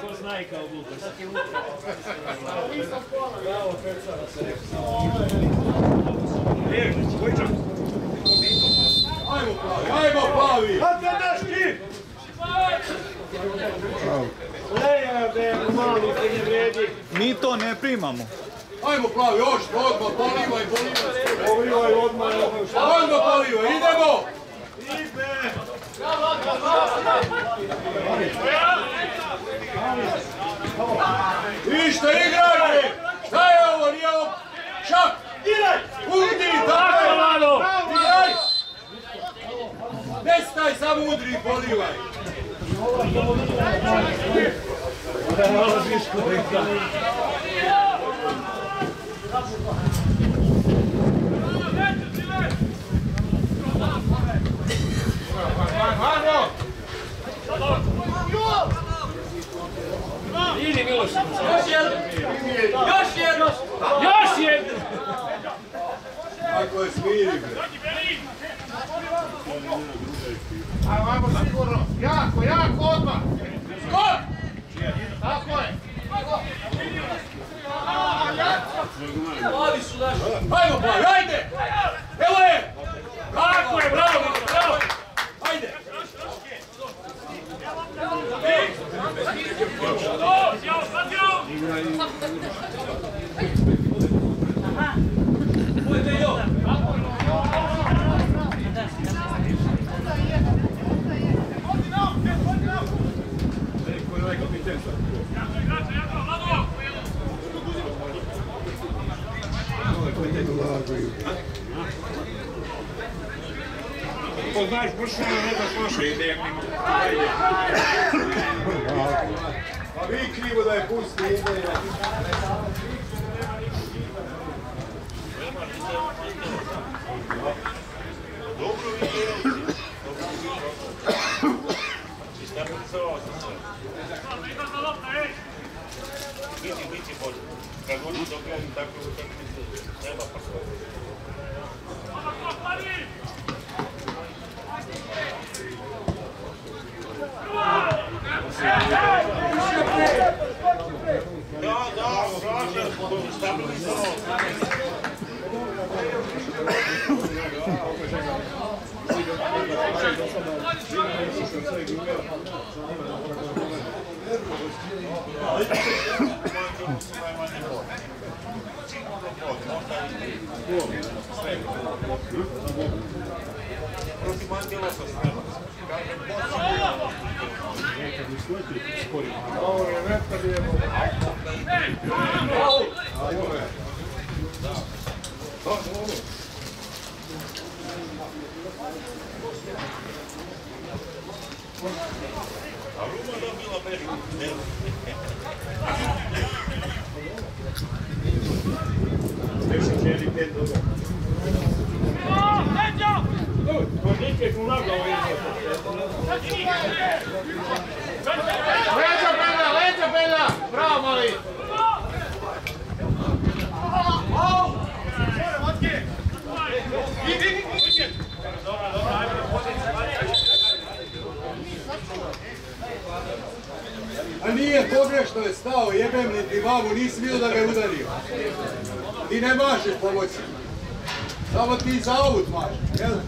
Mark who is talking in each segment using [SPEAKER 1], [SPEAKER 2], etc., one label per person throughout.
[SPEAKER 1] ko zna i kao glupost.
[SPEAKER 2] Ajmo Plavi!
[SPEAKER 3] Mi to ne primamo.
[SPEAKER 2] Ajmo Plavi, još, odmah, polivaj. Polivaj odmah. Odmah polivaj, idemo! Ništa, igrajte! Šta je ovo, nije ovo? Šak! Udri, tako je! Igraj! Nestaj, samo udri i polivaj!
[SPEAKER 1] Idi Miloš! Još jedno!
[SPEAKER 2] Ako je smiri, bre!
[SPEAKER 4] Ajmo sigurno! Jako odmah! Skok! Tako je!
[SPEAKER 2] Ajmo Plavi, ajde! Evo je! Tako je, bravo! Ajde!
[SPEAKER 5] Znaš, prošlo ne da sluša ideja mimo.
[SPEAKER 2] Pa vi krivo da je pusti ideja.
[SPEAKER 5] Dobro ideja. I stabilizovao sam se. Biti bolje. Kad oni dobijaju tako utakmice, treba pa sve. Da, slažem, stabilizovao sam. Protiv Mandela sam snema.
[SPEAKER 2] Ovo je nekad je...
[SPEAKER 5] A Ruma dobila Bešku.
[SPEAKER 2] Nešto će li 5 dobro.
[SPEAKER 4] Leđa Bela! Bravo, mali!
[SPEAKER 2] A nije pogrešno je stao, jebem li ti mamu, nisi vidio da ga je udario. Ti ne mašeš pomoći. Samo ti za aut mašeš, jel?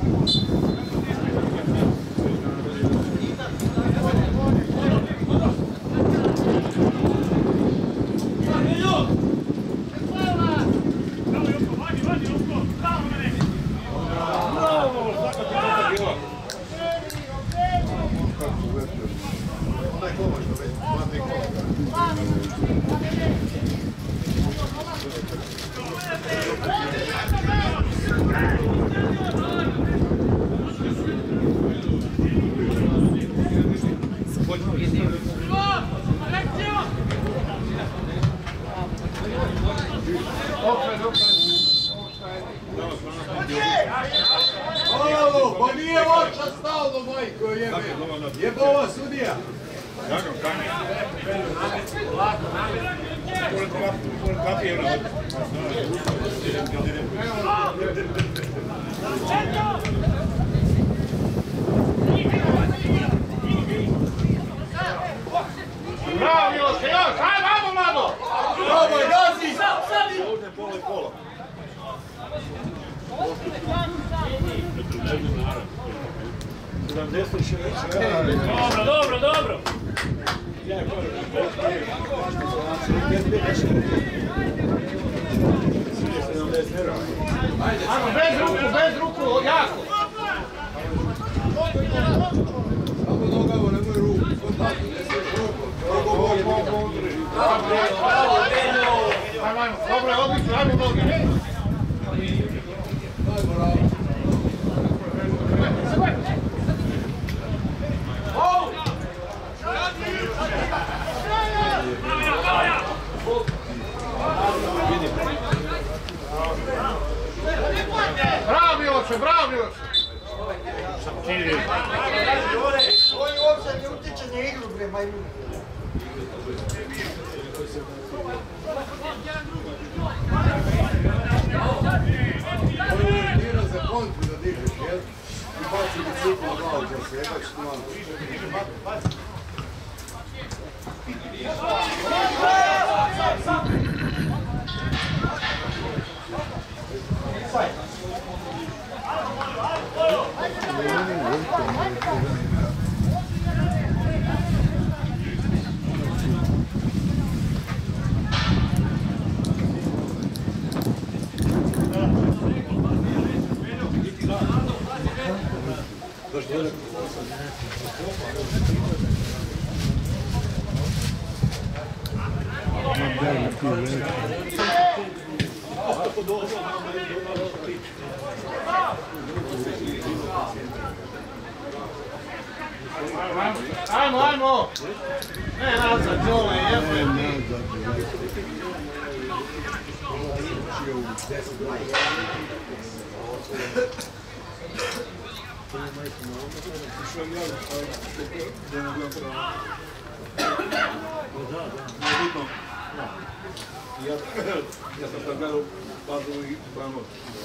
[SPEAKER 2] Alo, pa nije vaša stalno, majko, jebe. Jebe ova sudija.
[SPEAKER 5] Kako,
[SPEAKER 4] Bravo! Bravo Miloše, još! Ajmo, ajmo Mlado!
[SPEAKER 2] Probaj, gazi!
[SPEAKER 5] Ovdje pola i pola.
[SPEAKER 1] Dobro, dobro.
[SPEAKER 4] Ajmo, bez ruku, jako!
[SPEAKER 2] Samo nogamo, nemoj ruku. Kontaktu, ne sveš ruku. Rogo bolje.
[SPEAKER 4] Ajmo, dobro je, odlično, ajmo noge!
[SPEAKER 2] Daj, bravo.
[SPEAKER 4] Bravo Miloše, bravo Miloše!
[SPEAKER 3] Koji uopće ne utječe na igru, bre, majmun.
[SPEAKER 2] Ovo je tira za kontru da dižeš, jel? I baci bicikl na glavu za se, jebać što malo.
[SPEAKER 4] Ajmo, ajmo! Ne nazad, Đole, jebe!
[SPEAKER 5] Ja sam sad gledao bazu i pravno.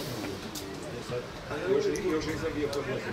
[SPEAKER 5] Još nisam bio kod nas.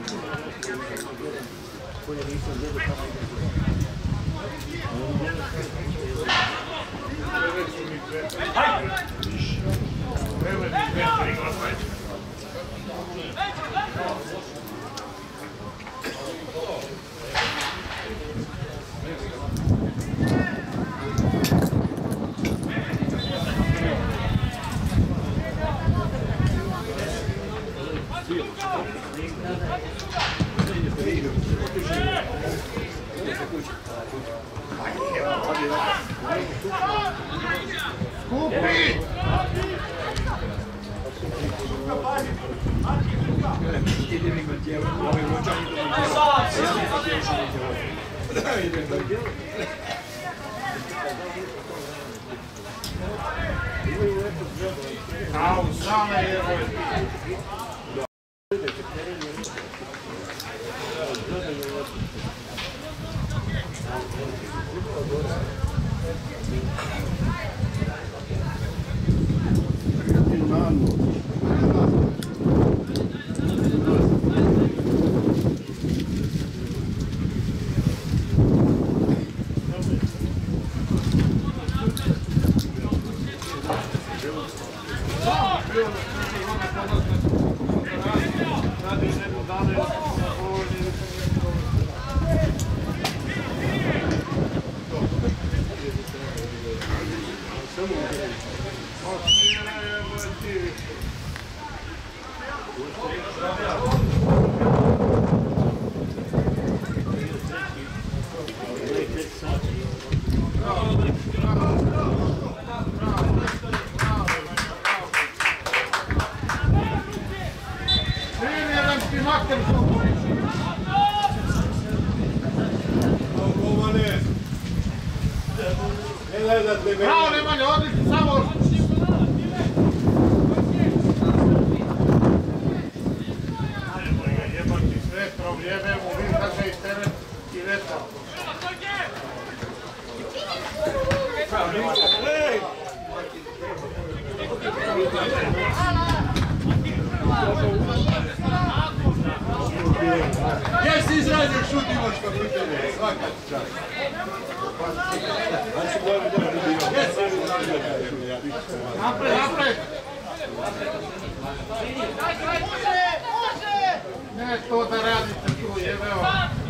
[SPEAKER 4] Skupi! Au, same jeboj! Bravo Nemanja, odlično, samo... Jebati s vetrom, jebemo, vidim da će iz teren i vetra.
[SPEAKER 2] Jesi izrađen šut imaš kako tebe, svaka čast.
[SPEAKER 4] Napred, napred! Ne to da radite tu, jebeo.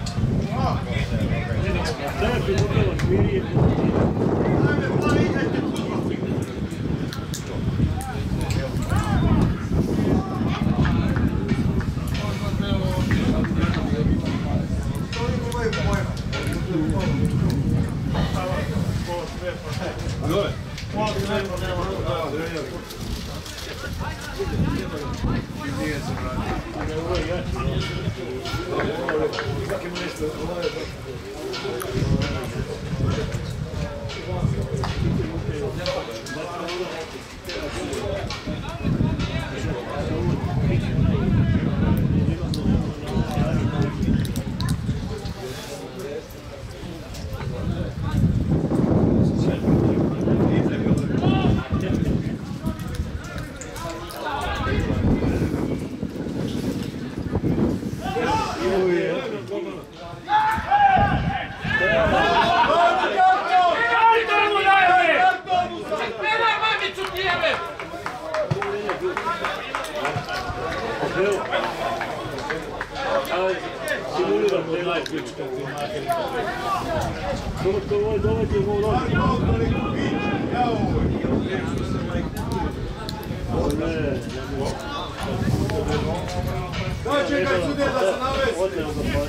[SPEAKER 2] Da, čekaj sudje da se navesi.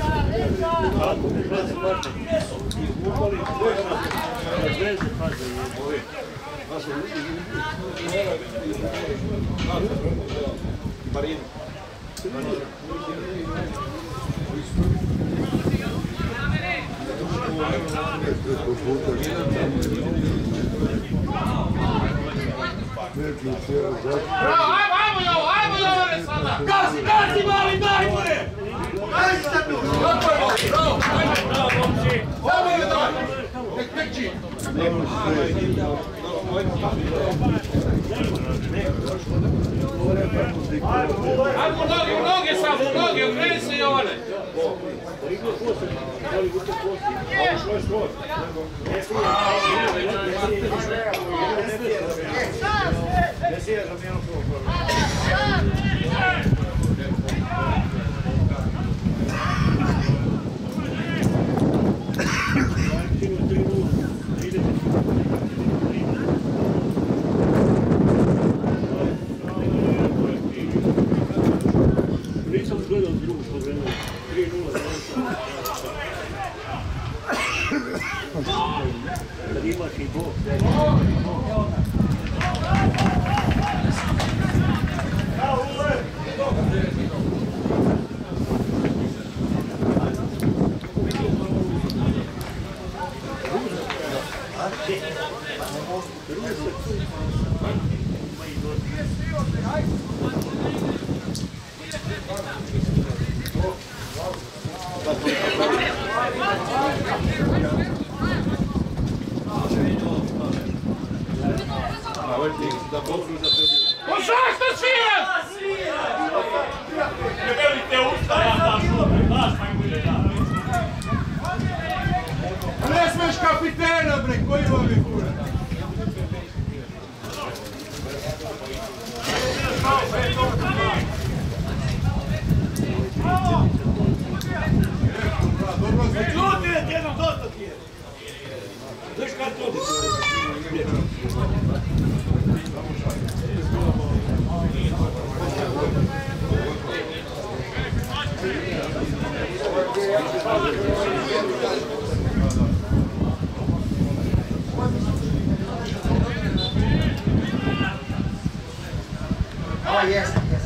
[SPEAKER 4] Bravo, ajmo Jovane sada!
[SPEAKER 1] Gazi, mali, daj more!
[SPEAKER 3] Daj se tu!
[SPEAKER 2] Bravo! Samo je daj! Nek teči!
[SPEAKER 4] Ajmo noge samo, noge, okreni se Jovane!
[SPEAKER 1] Nisam gledao drugu povremenu, 3:0. Kad imaš i Bog.
[SPEAKER 4] Zašto svijem?
[SPEAKER 5] Ne velite usta, ja daš opet, daš majmulje, da.
[SPEAKER 2] Ne smeš kapitena, bre, koji vam je kura?
[SPEAKER 1] Ljudi, jednom dosta ti je. Znaš kad to?
[SPEAKER 3] Oh, yes, yes.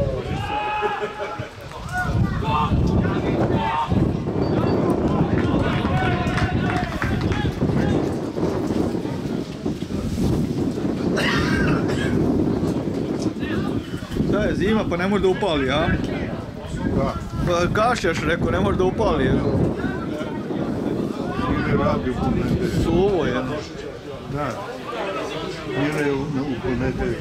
[SPEAKER 6] Šta je zima pa ne može da upali, a? Pa kašljaš, rekao, ne može da upali. Suvo je.
[SPEAKER 7] Da. Ide u ponedeljak.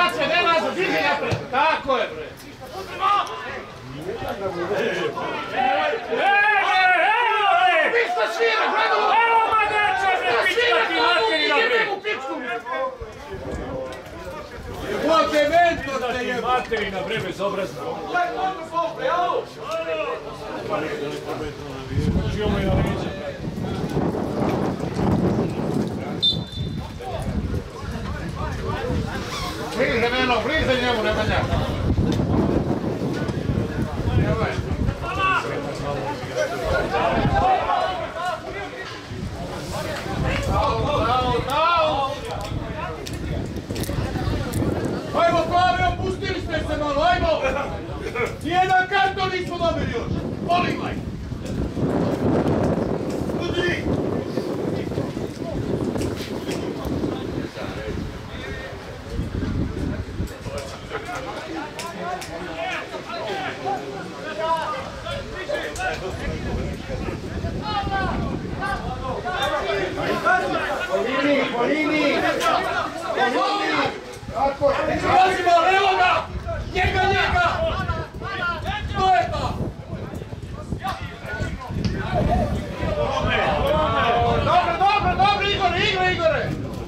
[SPEAKER 4] koncentracija, ne nazad, vidi napred. Tako je, bre. Pista svira, gledamo! Evo ma neće me pičkati materina, bre!
[SPEAKER 2] Jebote, mentor te jebo!
[SPEAKER 1] Materina, bre, bezobrazna. Čio mu je na leđa.
[SPEAKER 4] Bliže, Neno, bliže njemu, Nemanja.
[SPEAKER 2] Ajmo, Pave, opustili ste se malo, ajmo! Nijedan karton nismo dobili još! Polivaj! Udri!
[SPEAKER 3] Po liniji! Tako je!
[SPEAKER 2] Izlazimo, evo ga! Njega! To je to!
[SPEAKER 4] Dobro, Igore!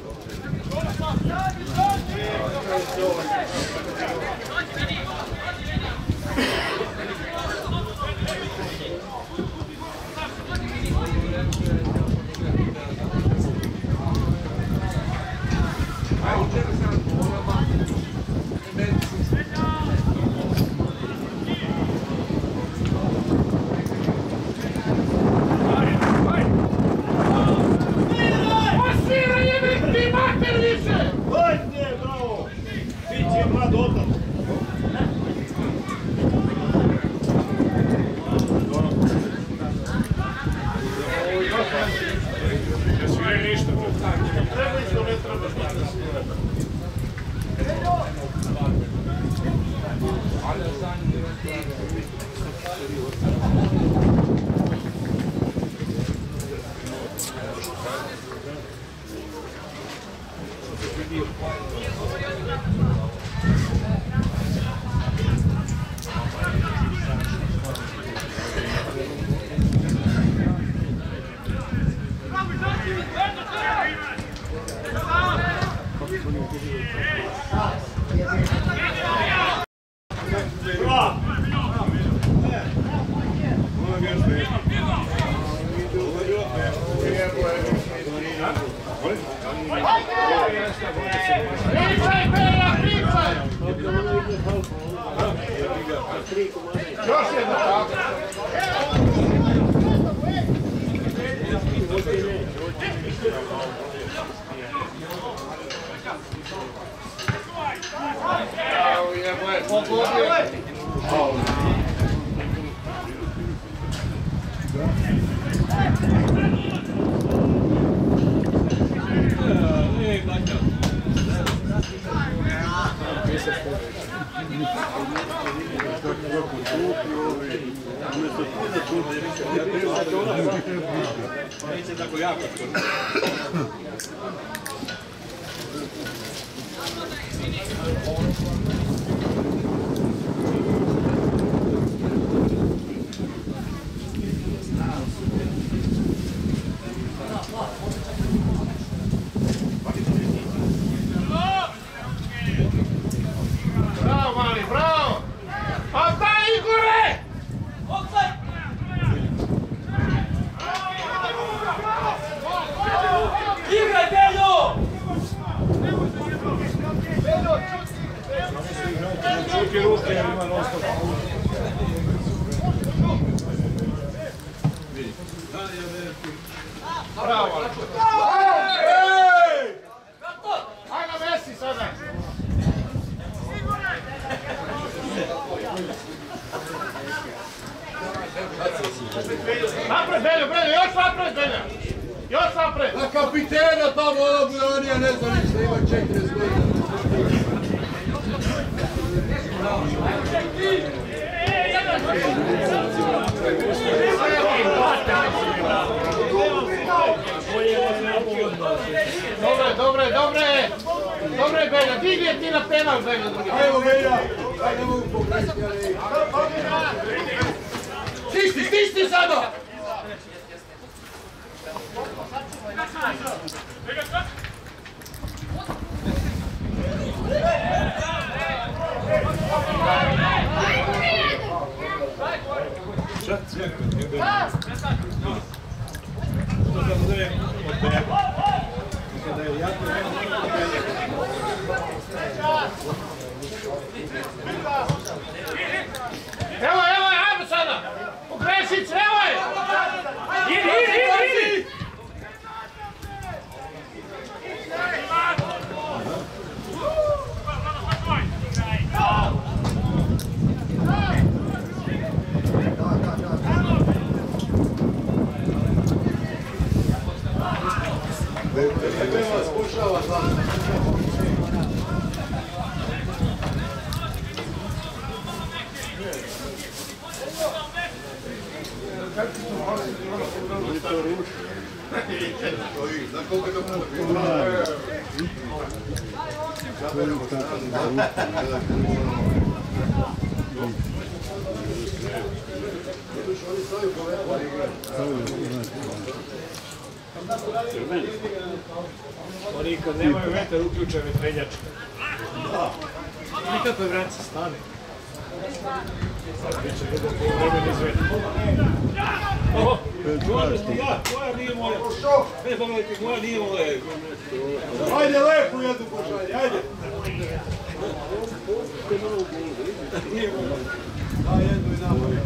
[SPEAKER 4] Još jedno tako. Evo je, pogodio.
[SPEAKER 1] Neće tako jako skoro.
[SPEAKER 4] Bravo, mali, bravo! Pa daj, Igore!
[SPEAKER 1] Igraj, Beljo! Čuki ruke, jer ima non-stop.
[SPEAKER 4] Bravo, mali! Ajde na Messi sada! Napred, Beljo, još napred, Beljo! Još napred!
[SPEAKER 2] Na kapitena tamo, ona budanija, ne znam ništa, ima 40 godina.
[SPEAKER 4] Dobre, Beljo!
[SPEAKER 3] Belja, digni ti na penal, Belja.
[SPEAKER 2] Ajmo Belja, aj ne mogu pogrešiti, ali...
[SPEAKER 3] Stisni sada! Evo, ajmo sada! Ukrešić, evo je!
[SPEAKER 4] Idi!
[SPEAKER 1] Oni kad nemaju vetar uključen vetrenjač. Nikako je vrat se stane. Biće duboko u vremenu izvedi. Moja nije moja. Ne pogledajte, moja nije moja.
[SPEAKER 2] Ajde lepu jednu pošalje, ajde! Da, jednu i namoju.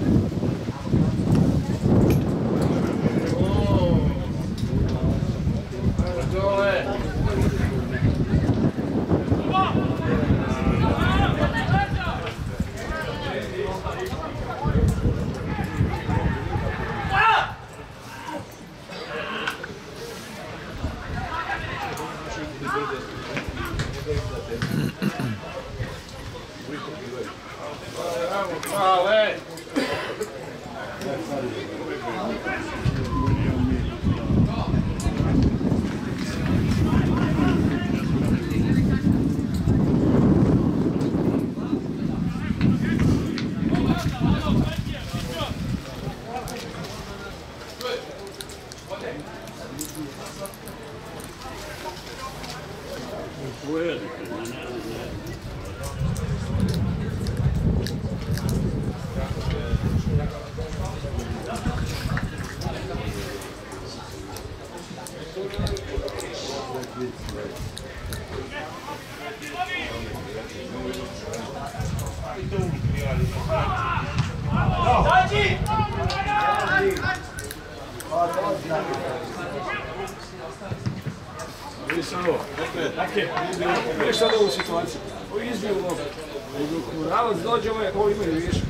[SPEAKER 1] Vidiš sad ovu situaciju. Ovo je izbio nogu. U nalaz dođe ovo imaju višak.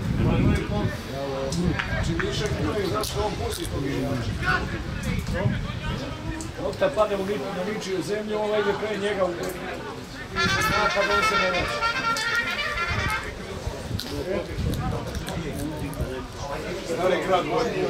[SPEAKER 1] Znači višak imaju, znaš što on pusti tog igrača. Lopta padne u ničiju zemlju, on ide kraj njega u napad, on se ne vraća.
[SPEAKER 2] Stari grad vodi.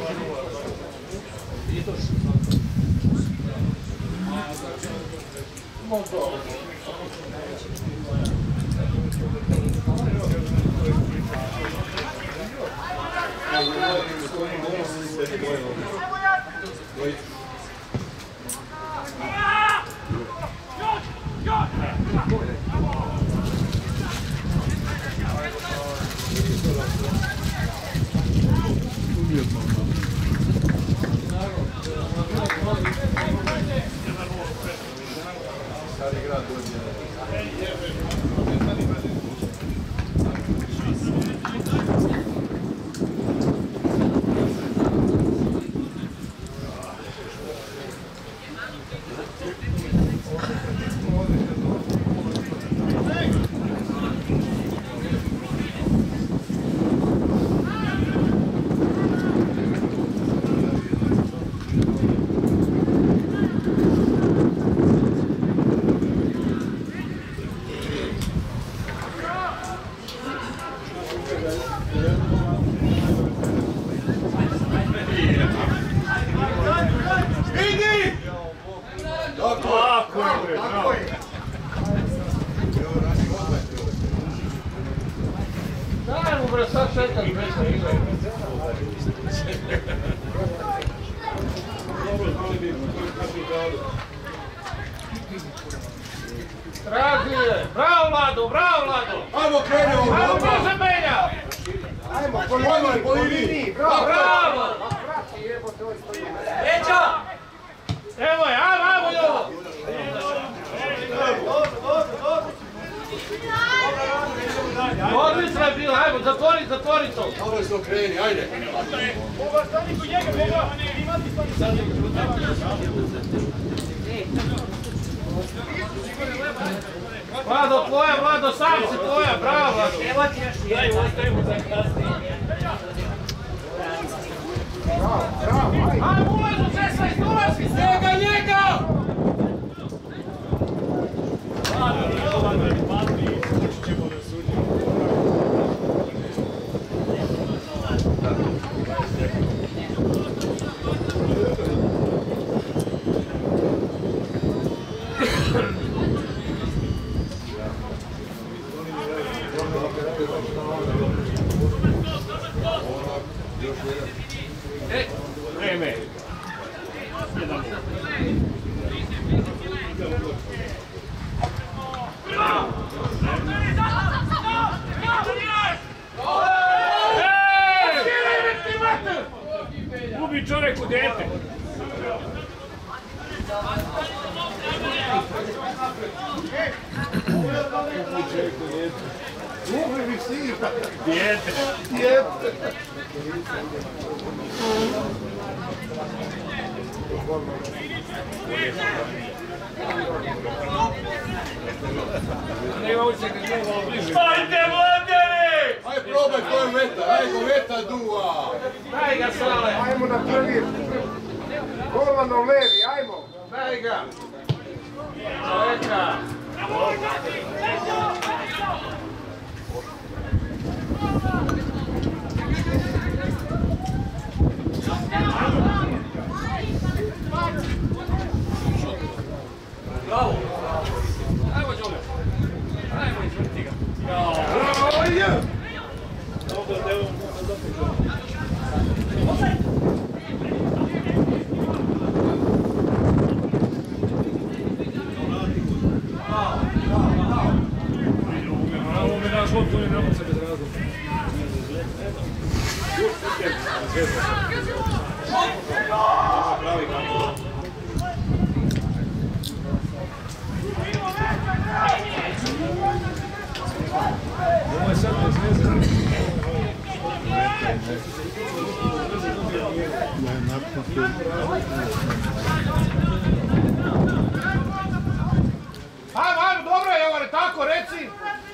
[SPEAKER 4] čekam treća igra. Dragije! Bravo, Vlado! Bravo, Vlado!
[SPEAKER 2] Ajmo krenemo!
[SPEAKER 4] Ajmo, može Benja!
[SPEAKER 3] Ajmo,
[SPEAKER 2] po liniji!
[SPEAKER 4] Bravo!
[SPEAKER 3] Neća!
[SPEAKER 4] Evo je, ajmo Jovo! Odlično je bilo, ajmo, zatvori to!
[SPEAKER 2] Dobro se okreni, ajde!
[SPEAKER 4] Vlado, tvoja, Vlado, sam si tvoja, bravo, Vlado!
[SPEAKER 3] Evo ti još jedno.
[SPEAKER 4] Ajmo, ulazu, Cesla, ulazi! Njega!
[SPEAKER 5] Vreme.
[SPEAKER 4] Ubi čovjeku dete!
[SPEAKER 5] Stajte, Vladjani!
[SPEAKER 2] Aj probaj koji metar, aj go metar duva!
[SPEAKER 4] Daj ga, Sale!
[SPEAKER 3] Ajmo na prvi. Golmanov levi, ajmo.
[SPEAKER 4] Daj ga! Čovjeka!
[SPEAKER 5] Bravo!
[SPEAKER 4] Ajmo, Đole! Ajmo, izvrti ga!
[SPEAKER 1] Ovo mi naš loptu ne napuca bez razloga. Ovo je sad bez veze.
[SPEAKER 4] Ajmo, dobro je, Jovane, tako, reci!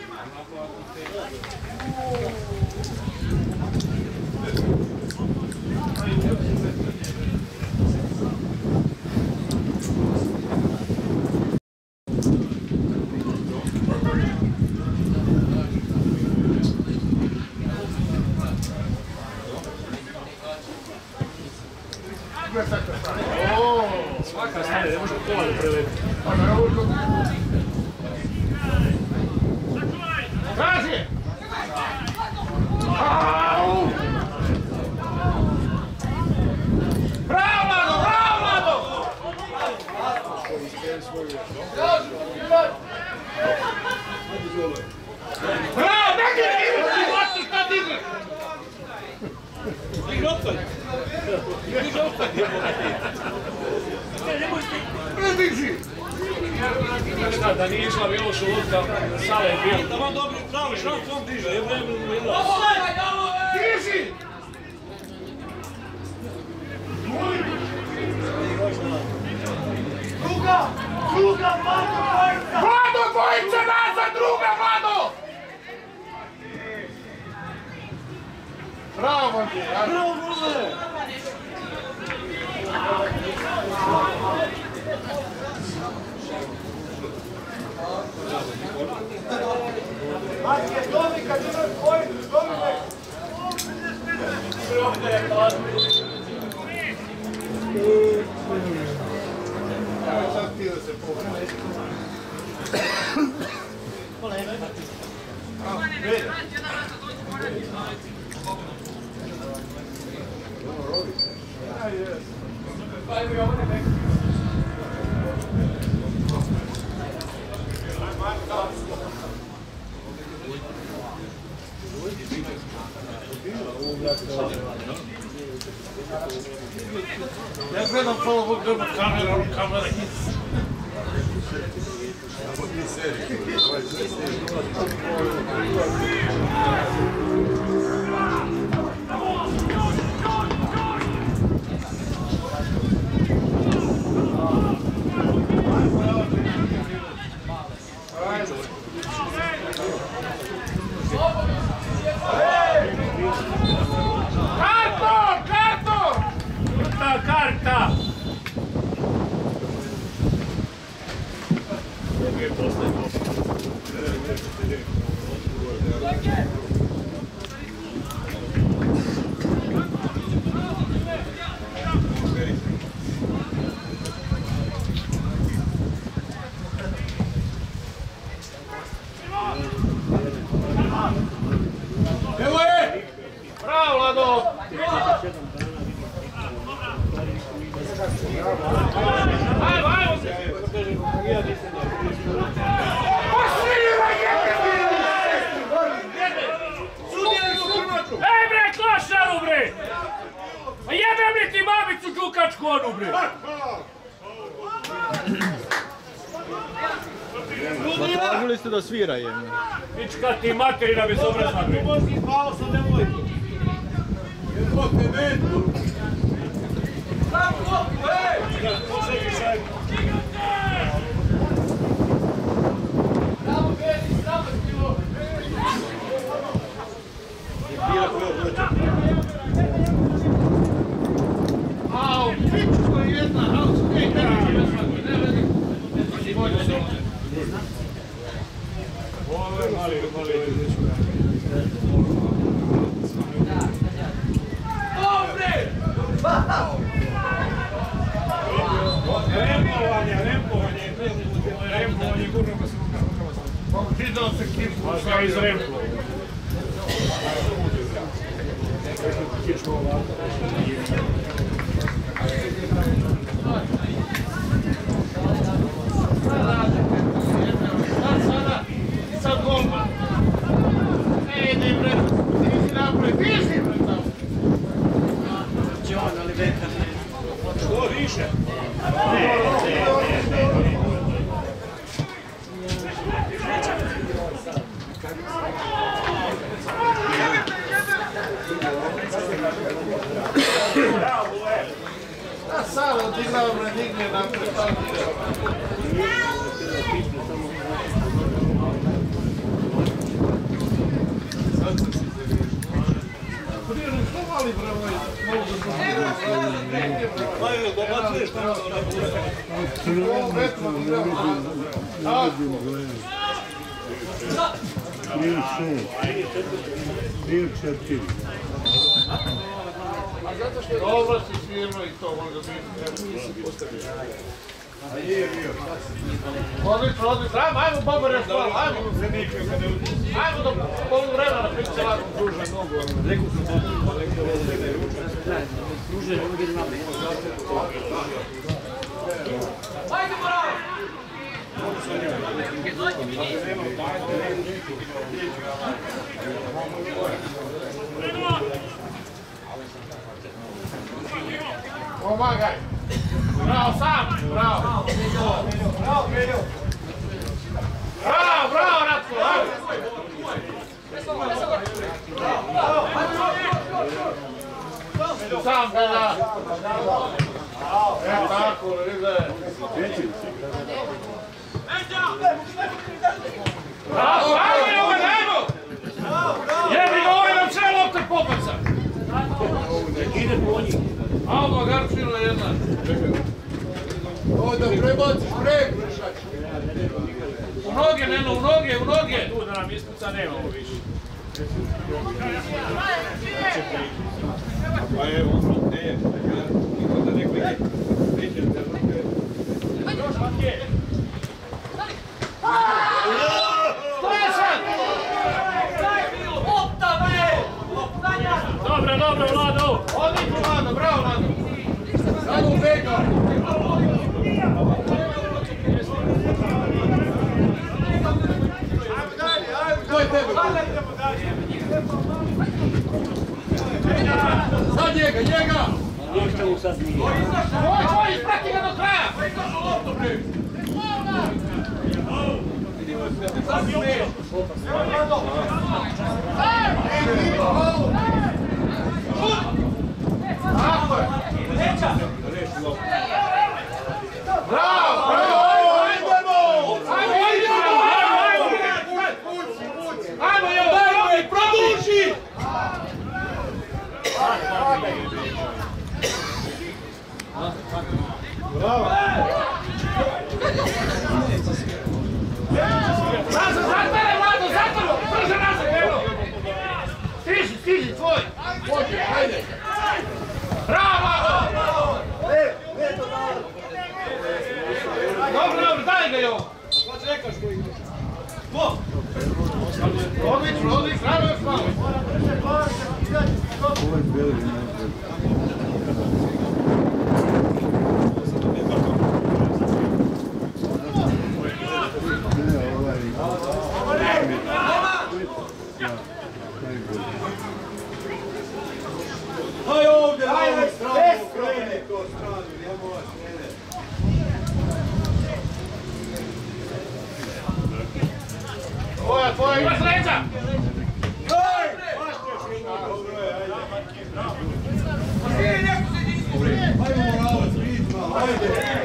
[SPEAKER 1] Svaka stane, ne može pola da preleti.
[SPEAKER 4] Traži! Bravo, Vlado, bravo, Vlado! Bravo, negdje ne idu ti gosti, šta digli? Ne diži!
[SPEAKER 1] Šta, da nije išla Miloš u lutka, Sale je bio.
[SPEAKER 5] Da vam dobri pravi šans, on diže.
[SPEAKER 4] Diži!
[SPEAKER 3] Druga,
[SPEAKER 4] Vlado, dvojice nazad, druga, Vlado! Bravo, Andrije! Bravo, Vlado!
[SPEAKER 3] Matke, dobi kad imaš tvojim, dobi me.
[SPEAKER 2] Sad ti da se pogledaj.
[SPEAKER 4] Ja gledam prvo grbat kamera. Karta!
[SPEAKER 2] Evo je!
[SPEAKER 4] Bravo, Lado! Ajmo, ajmo se! Ej bre, klošaru bre! Ma jebem li ti mamicu džukačku onu bre!
[SPEAKER 6] Zatražili ste da svira je.
[SPEAKER 4] Pička ti materina bezobrazna bre!
[SPEAKER 2] Evo te metu!
[SPEAKER 4] Možda iz Remkova. Sad golman. Ej, bre, ti si napred, ti si bre tamo.
[SPEAKER 3] John, ali veka ne.
[SPEAKER 4] Što više?
[SPEAKER 3] Sad odigrao bre, digne napred.
[SPEAKER 4] Dobro si svirno i to možda biti. Odlično, odlično. Ajmo, Bobo, reštoval, ajmo. Ajmo do polu vremena, piće lako druže nogu.
[SPEAKER 3] Druže, ne vidim nama.
[SPEAKER 4] Ajde, bravo! Pomagaj! Bravo, sam! Bravo! Bravo, Pedro! Bravo, bravo, Ratko! Sam ga da! Evo tako, vide! Bravo, ajmo, ajmo! Jebi ga, ovaj nam sve lopte popaca! Ide po njih! Alba Garčilo jedna!
[SPEAKER 2] Ovo da prebaciš breg, vršač!
[SPEAKER 4] U noge, Neno, u noge, u noge! Tu da nam ispuca nemamo više.
[SPEAKER 2] Pa evo, ne je. Niko da neko ide.
[SPEAKER 4] Stoje sad! Dobro, dobro, Vlado! Odlično, Vlado, bravo, Vlado!
[SPEAKER 2] Samo bega!
[SPEAKER 3] Ajmo dalje, ajmo!
[SPEAKER 2] To je tebe! Sad njega!
[SPEAKER 4] Tvoj, isprati ga do kraja! Bravo! Ajmo, Jovo, produži! Bravo! Nazad, zatvore, Vlado, zatvore! Brže nazad, evo! Stiži, tvoj! Bravo, Vlado! Dobro, daj ga, Jovo! Odlično, rano još malo!
[SPEAKER 7] Ovo je beli nazad.
[SPEAKER 2] Haj ovdje, na ovu stranu, kreni to stranu, nemoj smjene.
[SPEAKER 4] Tvoja, imaš leđa!
[SPEAKER 2] Hajmo moralac, ritma, hajde!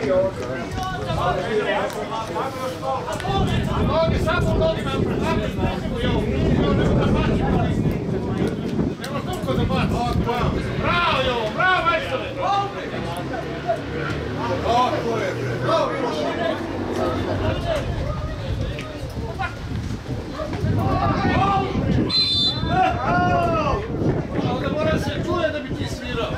[SPEAKER 4] Nogi, samo nogi napred, Nemo toliko da baci. Bravo, Jovo, bravo, majstore!
[SPEAKER 2] Tako je, bravo!
[SPEAKER 4] Onda mora se čuje da bi ti svirao.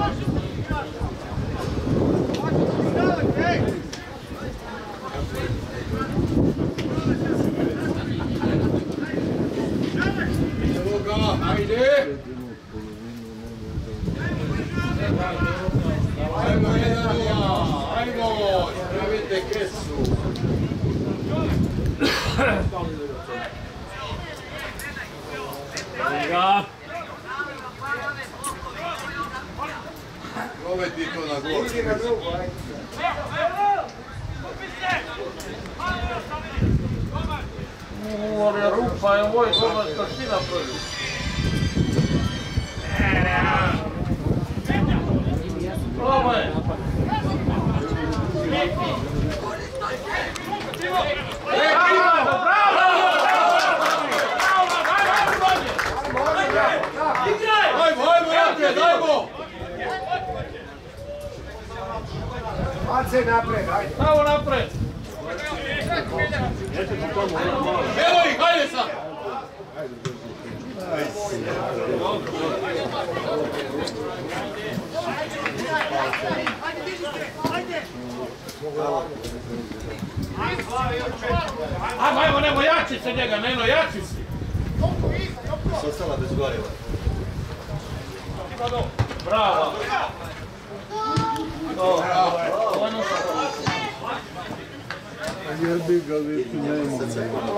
[SPEAKER 2] Evo ga, hajde! Ajmo, jedan, ajmo, spravite kesu! Probajte to na gol.
[SPEAKER 4] Ali je rupa, je moj dobar taština prvi. Probaj!
[SPEAKER 3] Baci napred, ajde.
[SPEAKER 4] Pravo napred!
[SPEAKER 2] Evo ih, hajde sad!
[SPEAKER 4] Ajmo, nemo, jači se njega, Neno, jači si!
[SPEAKER 7] Ostala bez goriva.
[SPEAKER 4] Bravo!
[SPEAKER 7] Jebi ga, vi tu ne mogu.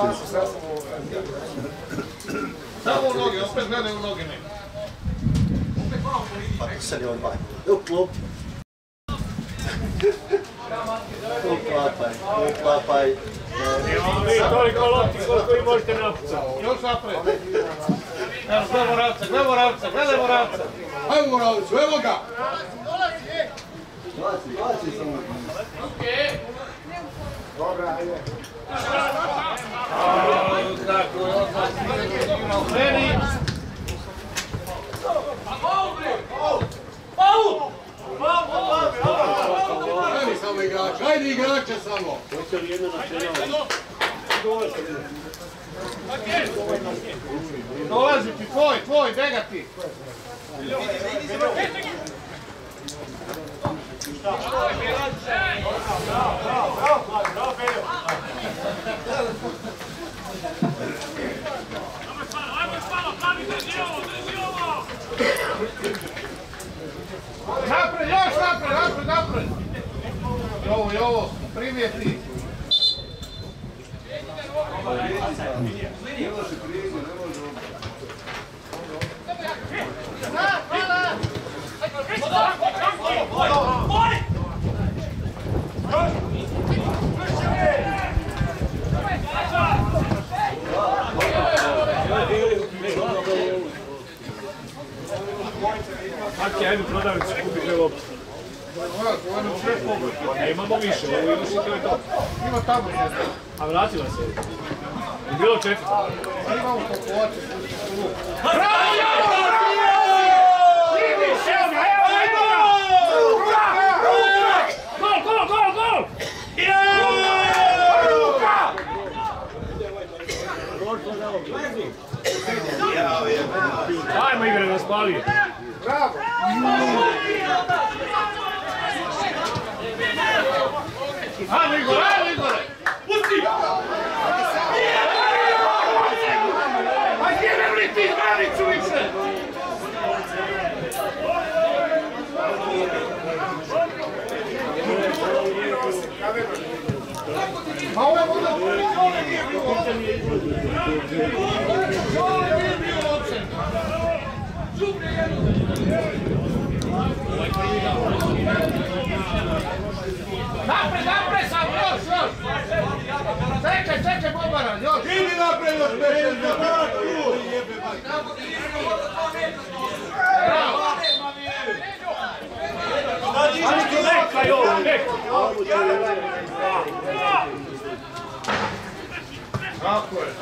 [SPEAKER 4] Samo u noge, opet gledaj u noge ne.
[SPEAKER 7] Pa tu sad je on van. Uklop. Uklapaj.
[SPEAKER 3] Toliko lopti koliko vi možete napucati.
[SPEAKER 4] Još napred. Evo, gledaj Moravca.
[SPEAKER 2] Ajmo Moravcu, evo ga!
[SPEAKER 7] Baci samo.
[SPEAKER 3] Dobra, ajde.
[SPEAKER 4] Tako je, odmah imao kreni.
[SPEAKER 2] Ajde samo igrača, ajde igrača samo!
[SPEAKER 4] Dolazi ti, tvoj, dega ti. Napred, još napred! Jovo, primijeti.
[SPEAKER 1] Maki, ajmo prodavnicu, kupi te lopte. Ne, imamo više, ovo imaš i to je to.
[SPEAKER 3] Ima tamo jedna.
[SPEAKER 1] A vratila se. Je bilo 4.
[SPEAKER 3] Imamo po kvote.
[SPEAKER 4] Bravo, Javo! Vidiš, evo ga, evo ga! Gol, gol, gol, gol! Ruka!
[SPEAKER 1] Ajmo Igre, nas pali.
[SPEAKER 3] Bravo!
[SPEAKER 4] Ajmo Igor, ajmo Igore! Pusti! A jebe li ti granicu više?
[SPEAKER 3] A ovo je možda prvi gol nije bilo uopće.
[SPEAKER 4] Gol nije bio uopće. Napred, napred sam, još! Čekaj, Bobara, još!
[SPEAKER 2] Idi napred još 5 za vratu!
[SPEAKER 4] Bravo!
[SPEAKER 1] Neka je ovo, neka!
[SPEAKER 3] Tako je.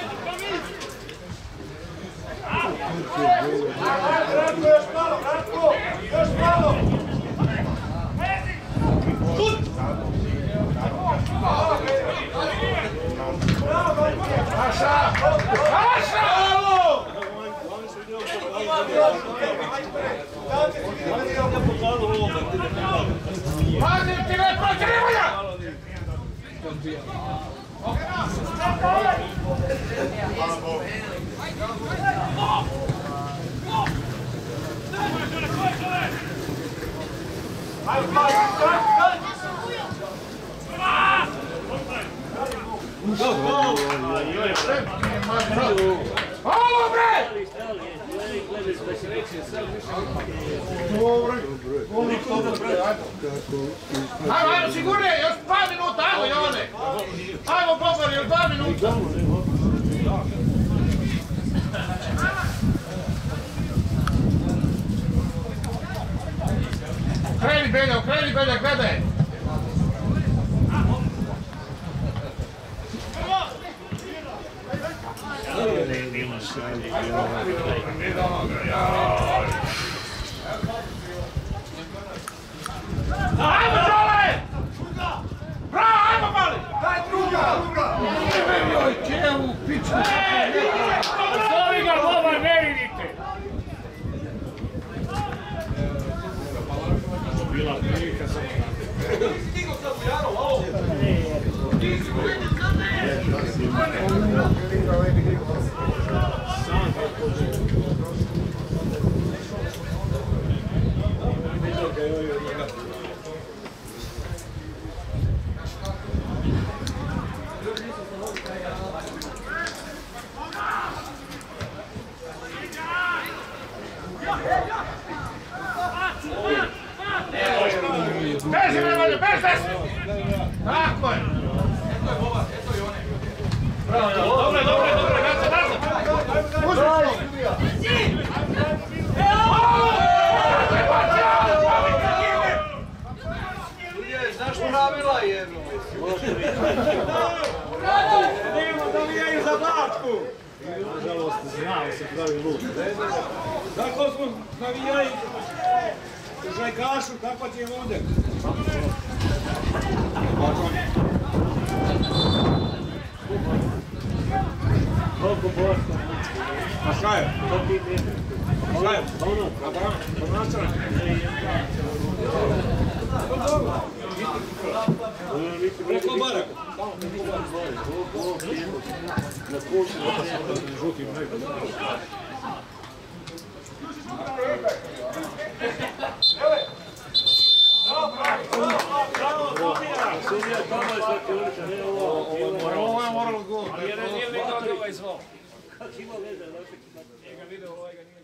[SPEAKER 3] Ratko, još malo, Ratko! Još malo!
[SPEAKER 4] Paša! Paša! Pazim ti ne protirivanja! Ovo bre! Ajmo, sigurnije, još 2 minuta, ajmo Jovane! Ajmo Bobar, još 2 minuta! Kreni Belja, gledaj! Ajmo Đole! Bravo, ajmo mali!
[SPEAKER 3] Daj druga!
[SPEAKER 4] Joj, čevu, piču!
[SPEAKER 1] Zovi ga, Bobar, ne vidite! Bila prilika sam.
[SPEAKER 3] Stigo sad u Jaro, ovo!
[SPEAKER 4] Bezi, Nevolje, bez! Tako je! Dobre, nazad!
[SPEAKER 3] Znaš mu nabila jedno? Nemo da vijaju za Bačku!
[SPEAKER 1] Nažalost, znao se pravi lud.
[SPEAKER 3] Tako smo navijali Žajkašu, kakva ti je ovdje?
[SPEAKER 1] Koliko Boška?
[SPEAKER 3] A šta je? Šta je? Ponačan. Preko barak.
[SPEAKER 1] Ovo je moralo gol. Ali jedan nije nekako ovaj zvao. Njega video, ovaj ga nije.